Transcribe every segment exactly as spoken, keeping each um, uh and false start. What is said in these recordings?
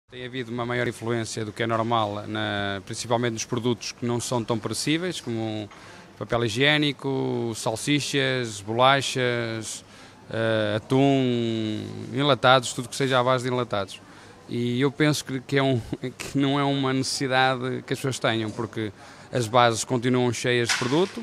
Tem havido uma maior influência do que é normal, na, principalmente nos produtos que não são tão perecíveis, como papel higiênico, salsichas, bolachas, uh, atum, enlatados, tudo que seja à base de enlatados. E eu penso que, que, é um, que não é uma necessidade que as pessoas tenham, porque as bases continuam cheias de produto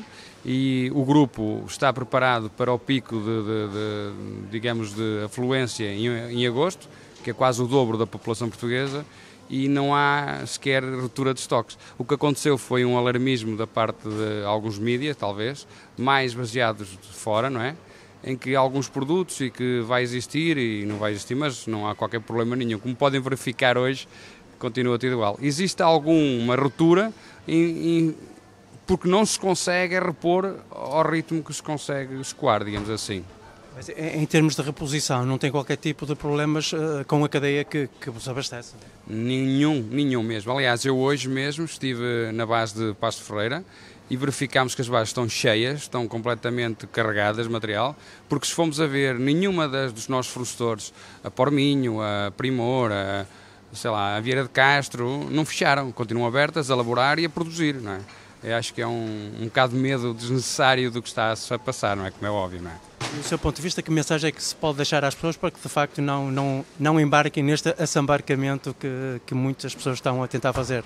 e o grupo está preparado para o pico de, de, de digamos, de afluência em, em agosto, que é quase o dobro da população portuguesa, e não há sequer ruptura de estoques. O que aconteceu foi um alarmismo da parte de alguns mídias, talvez, mais baseados de fora, não é? Em que alguns produtos e que vai existir e não vai existir, mas não há qualquer problema nenhum. Como podem verificar hoje, continua tudo igual. Existe alguma ruptura em, em, porque não se consegue repor ao ritmo que se consegue escoar, digamos assim. Mas em termos de reposição, não tem qualquer tipo de problemas uh, com a cadeia que, que vos abastece? Nenhum, nenhum mesmo. Aliás, eu hoje mesmo estive na base de Paço de Ferreira e verificámos que as bases estão cheias, estão completamente carregadas de material, porque se formos a ver, nenhuma das, dos nossos fornecedores, a Porminho, a Primor, a, sei lá, a Vieira de Castro, não fecharam, continuam abertas a elaborar e a produzir, não é? Eu acho que é um, um bocado de medo desnecessário do que está a passar, não é? Como é óbvio, não é? Do seu ponto de vista, que mensagem é que se pode deixar às pessoas para que de facto não, não, não embarquem neste assambarcamento que, que muitas pessoas estão a tentar fazer?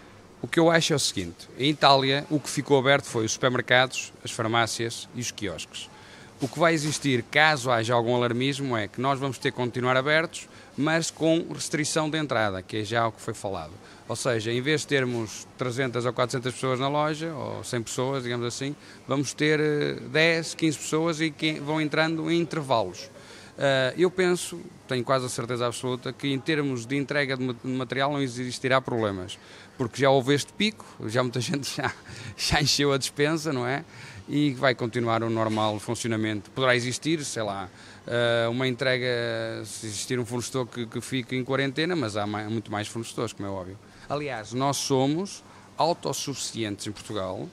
O que eu acho é o seguinte: em Itália o que ficou aberto foi os supermercados, as farmácias e os quiosques. O que vai existir, caso haja algum alarmismo, é que nós vamos ter que continuar abertos, mas com restrição de entrada, que é já o que foi falado. Ou seja, em vez de termos trezentas ou quatrocentas pessoas na loja, ou cem pessoas, digamos assim, vamos ter dez, quinze pessoas e que vão entrando em intervalos. Eu penso, tenho quase a certeza absoluta, que em termos de entrega de material não existirá problemas, porque já houve este pico, já muita gente já, já encheu a despensa, não é? E vai continuar o normal funcionamento. Poderá existir, sei lá, uma entrega, se existir um fornecedor que, que fique em quarentena, mas há mais, muito mais fornecedores, como é óbvio. Aliás, nós somos autossuficientes em Portugal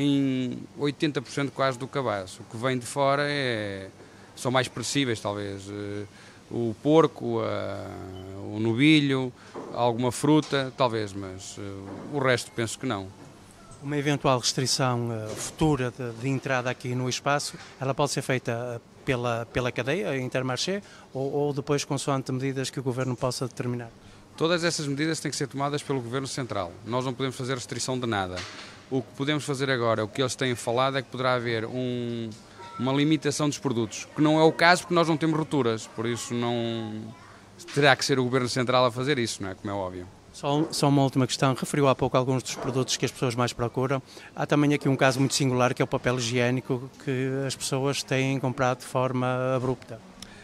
em oitenta por cento quase do cabaz. O que vem de fora é, são mais perecíveis, talvez. O porco, o novilho, alguma fruta, talvez, mas o resto penso que não. Uma eventual restrição uh, futura de, de entrada aqui no espaço, ela pode ser feita pela, pela cadeia Intermarché ou, ou depois consoante medidas que o Governo possa determinar? Todas essas medidas têm que ser tomadas pelo Governo Central. Nós não podemos fazer restrição de nada. O que podemos fazer agora, o que eles têm falado, é que poderá haver um, uma limitação dos produtos, que não é o caso porque nós não temos rupturas, por isso não terá que ser o Governo Central a fazer isso, não é? Como é óbvio. Só, só uma última questão, referiu há pouco alguns dos produtos que as pessoas mais procuram. Há também aqui um caso muito singular que é o papel higiênico que as pessoas têm comprado de forma abrupta.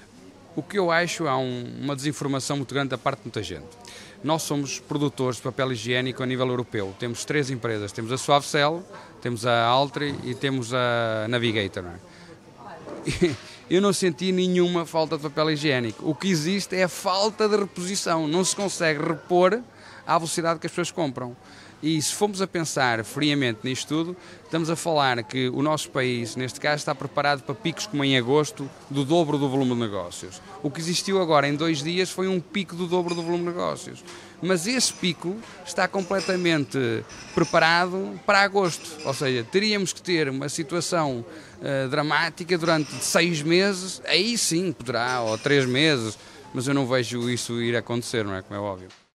O que eu acho há um, uma desinformação muito grande da parte de muita gente. Nós somos produtores de papel higiênico a nível europeu. Temos três empresas, temos a Suavecel, temos a Altri e temos a Navigator. Não é? Eu não senti nenhuma falta de papel higiênico. O que existe é a falta de reposição. Não se consegue repor à velocidade que as pessoas compram. E se formos a pensar friamente nisto tudo, estamos a falar que o nosso país, neste caso, está preparado para picos como em agosto, do dobro do volume de negócios. O que existiu agora em dois dias foi um pico do dobro do volume de negócios. Mas esse pico está completamente preparado para agosto. Ou seja, teríamos que ter uma situação uh, dramática durante seis meses, aí sim poderá, ou três meses, mas eu não vejo isso ir acontecer, não é? Como é óbvio.